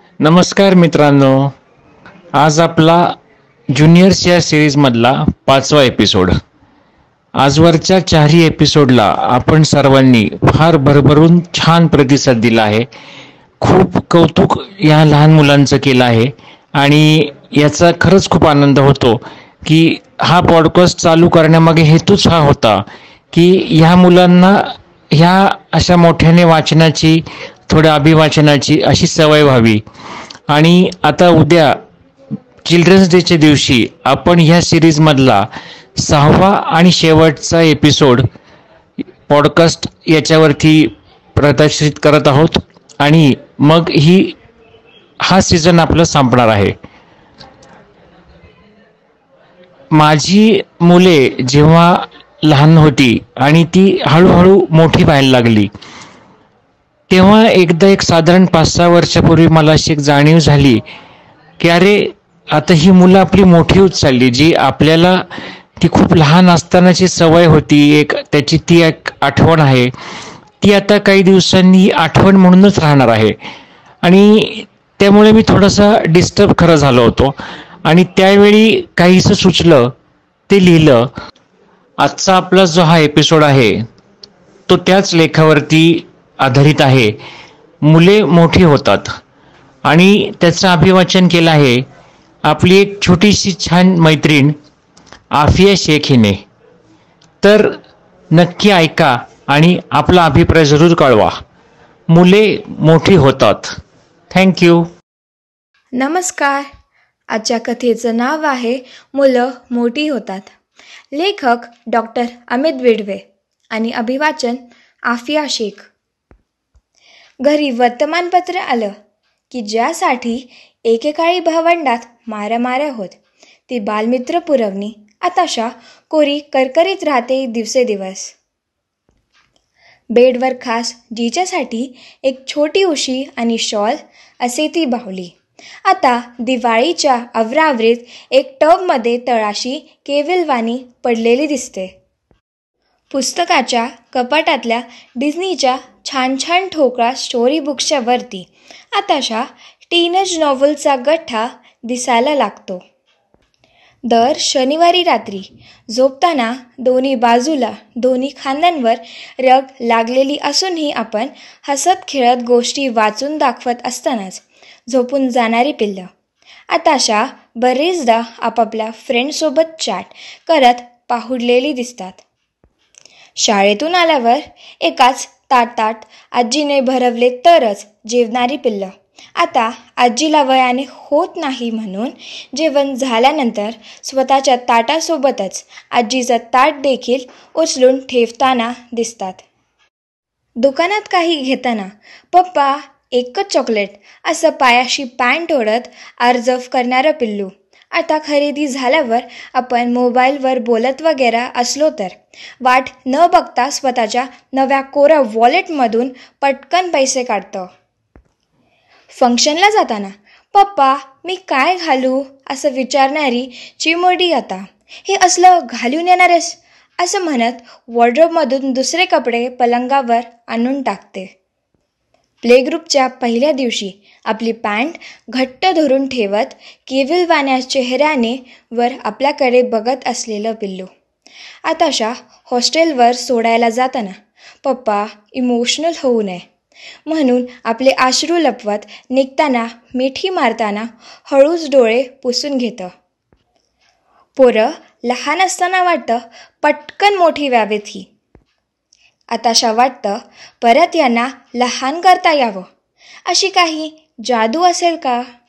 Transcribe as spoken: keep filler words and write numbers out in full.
नमस्कार मित्रांनो, आज आपला ज्युनियर्स या सिरीजमधला पाचवा एपिसोड. आजवरच्या चारही एपिसोडला आपण सर्वांनी फार भरभरून छान प्रतिसाद दिला आहे. खूप कौतुक या लहान मुलांचं केलं आहे आणि याचा खरंच खूप आनंद होतो की हा पॉडकास्ट चालू करण्यामागे हेतूच हा होता की ह्या मुलांना ह्या अशा मोठ्याने वाचनाची, थोड्या अभिवाचनाची अशी सवय व्हावी. आणि आता उद्या चिल्ड्रन्स डेच्या दिवशी आपण ह्या सिरीजमधला सहावा आणि शेवटचा एपिसोड पॉडकास्ट याच्यावरती प्रदर्शित करत आहोत आणि मग ही हा सीझन आपला संपणार आहे. माझी मुले जेव्हा लहान होती आणि ती हळूहळू मोठी व्हायला लागली, तेव्हा एकदा एक साधारण पाच सहा वर्षापूर्वी मला अशी एक जाणीव झाली की अरे, आता ही मुलं आपली मोठी होत चालली. जी आपल्याला ती खूप लहान असतानाची सवय होती, एक त्याची ती एक आठवण आहे, ती आता काही दिवसांनी आठवण म्हणूनच राहणार आहे. आणि त्यामुळे मी थोडासा डिस्टर्ब खरं झालो होतो आणि त्यावेळी काहीसं सुचलं ते लिहिलं. आजचा आपला जो हा एपिसोड आहे तो त्याच लेखावरती आधारित आहे. मुले मोठी होतात आणि त्याचं अभिवाचन केलं आहे आपली एक छोटीशी छान मैत्रीण आफिया शेख हिने. तर नक्की ऐका आणि आपला अभिप्राय जरूर कळवा. मुले मोठी होतात. थँक्यू. नमस्कार. आजच्या कथेचं नाव आहे मुलं मोठी होतात. लेखक डॉक्टर अमित विडवे आणि अभिवाचन आफिया शेख. घरी वर्तमानपत्र आलं की ज्यासाठी एकेकाळी भावंडात मारामाऱ्या होत, ती बालमित्र पुरवणी आताशा कोरी करकरीत राहते दिवसेदिवस. बेडवर खास जिच्यासाठी एक छोटी उशी आणि शॉल असे ती बाहुली आता दिवाळीच्या आवरावरीत एक टबमध्ये तळाशी केविलवाणी पडलेली दिसते. पुस्तकाच्या कपाटातल्या डिझनीच्या छान छान ठोकळा स्टोरी बुक्सच्या वरती आताशा टीनेज नॉव्हलचा गठ्ठा दिसायला लागतो. दर शनिवारी रात्री झोपताना दोन्ही बाजूला दोन्ही खांद्यांवर रग लागलेली असूनही आपण हसत खेळत गोष्टी वाचून दाखवत असतानाच झोपून जाणारी पिल्लं आताशा बरेचदा आपापल्या फ्रेंडसोबत चॅट करत पाहुडलेली दिसतात. शाळेतून आल्यावर एकाच ताटात आजीने भरवले तरच जेवणारी पिल्लं आता आजीला वयाने होत नाही म्हणून जेवण झाल्यानंतर स्वतःच्या ताटासोबतच आजीचं ताट देखील उचलून ठेवताना दिसतात. दुकानात काही घेताना पप्पा एकच चॉकलेट असं पायाशी पॅन्ट ओढत आर्जव करणारं पिल्लू आता खरेदी झाल्यावर आपण मोबाईलवर बोलत वगैरे असलो तर वाट न बघता स्वतःच्या नव्या कोऱ्या वॉलेटमधून पटकन पैसे काढतं. फंक्शनला जाताना पप्पा मी काय घालू असं विचारणारी चिमुरडी आता हे असलं घालून येणारेस असं म्हणत वॉर्डरोबमधून दुसरे कपडे पलंगावर आणून टाकते. प्लेग्रुपच्या पहिल्या दिवशी आपली पॅन्ट घट्ट धरून ठेवत केविलवाण्या चेहऱ्याने वर आपल्याकडे बघत असलेलं पिल्लू आताशा हॉस्टेलवर सोडायला जाताना पप्पा इमोशनल होऊ नये म्हणून आपले अश्रू लपवत निघताना मिठी मारताना हळूच डोळे पुसून घेतं. पोरं लहान असताना वाटतं पटकन मोठी व्हावेत ही. आताशा वाटतं परत यांना लहान करता यावं. अशी काही जादू असेल का?